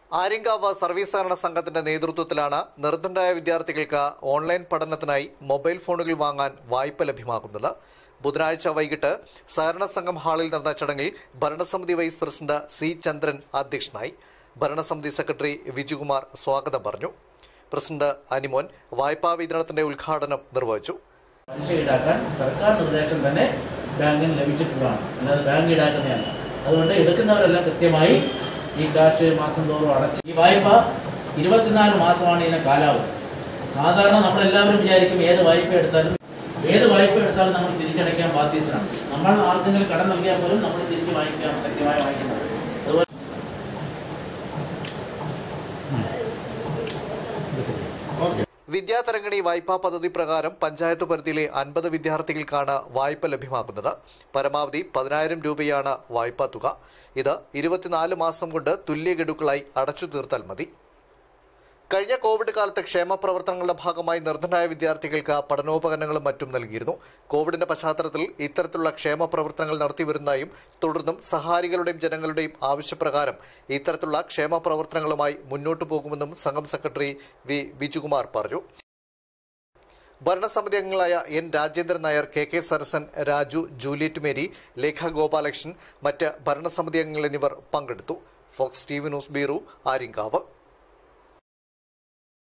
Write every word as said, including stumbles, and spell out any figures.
Aryankavu service സഹകരണ സംഘത്തിന്റെ നേതൃത്വത്തിലാണ് നിർധനരായ വിദ്യാർത്ഥികൾക്ക് ഓൺലൈൻ പഠനത്തിനായി മൊബൈൽ ഫോണുകൾ വാങ്ങാൻ വായ്പ ലഭ്യമാക്കുന്നത്. ബുധനാഴ്ച വൈകിട്ട് സഹകരണ സംഘം ഹാളിൽ നടന്ന ചടങ്ങിൽ ഭരണസമിതി വൈസ് പ്രസിഡന്റ് സി ചന്ദ്രൻ അധ്യക്ഷനായി. ഭരണസമിതി സെക്രട്ടറി വിജുകുമാർ സ്വാഗതം പറഞ്ഞു. പ്രസിഡന്റ് അനിമോൻ വായ്പാ വിതരണത്തിന്റെ ഉദ്ഘാടനം നിർവഹിച്ചു. പലിശ ഈടാക്കാൻ സർക്കാർ നിർദ്ദേശം തന്നെ ബാങ്കിന് ലഭിച്ചിട്ടുള്ളതാണ്, അല്ലാതെ ബാങ്ക് ഈടാക്കുന്നതല്ല. അതുകൊണ്ട് എടുക്കുന്നവരെല്ലാം കൃത്യമായി ഈ കാശ് മാസം തോറും അടച്ച് ഈ വായ്പ ഇരുപത്തിനാല് മാസമാണ് ഇതിന് കാലാവധി. സാധാരണ നമ്മളെല്ലാവരും വിചാരിക്കും ഏത് വായ്പ എടുത്താലും ഏത് വായ്പ എടുത്താലും നമ്മൾ തിരിച്ചടയ്ക്കാൻ ബാധ്യസ്ഥരാണ്. നമ്മൾ ആർക്കെങ്കിലും കടം നൽകിയാൽ പോലും നമ്മൾ തിരിച്ച് വാങ്ങിക്കാൻ കൃത്യമായി വാങ്ങിക്കുന്നത്. അതുപോലെ വിദ്യാതരംഗിണി വായ്പാ പദ്ധതി പ്രകാരം പഞ്ചായത്ത് പരിധിയിലെ അൻപത് വിദ്യാർത്ഥികൾക്കാണ് വായ്പ ലഭ്യമാക്കുന്നത്. പരമാവധി പതിനായിരം രൂപയാണ് വായ്പാ തുക. ഇത് ഇരുപത്തിനാല് മാസം കൊണ്ട് തുല്യ ഗഡുക്കളായി അടച്ചു തീർത്താൽ മതി. കഴിഞ്ഞ കോവിഡ് കാലത്ത് ക്ഷേമ പ്രവർത്തനങ്ങളുടെ ഭാഗമായി നിർധനരായ വിദ്യാർത്ഥികൾക്ക് പഠനോപകരണങ്ങളും മറ്റും നൽകിയിരുന്നു. കോവിഡിന്റെ പശ്ചാത്തലത്തിൽ ഇത്തരത്തിലുള്ള ക്ഷേമ പ്രവർത്തനങ്ങൾ നടത്തിവരുന്നതായും തുടർന്നും സഹായികളുടെയും ജനങ്ങളുടെയും ആവശ്യപ്രകാരം ഇത്തരത്തിലുള്ള ക്ഷേമ പ്രവർത്തനങ്ങളുമായി മുന്നോട്ടു പോകുമെന്നും സംഘം സെക്രട്ടറി വി വിജുകുമാർ പറഞ്ഞു. ഭരണസമിതി അംഗങ്ങളായ N Rajendran Nair, K K Sarasan, Raju, Juliet Mary, Lekha Gopalakrishnan, മറ്റ് ഭരണസമിതി അംഗങ്ങൾ എന്നിവർ പങ്കെടുത്തു. Fox T V news bureau, Aryankavu.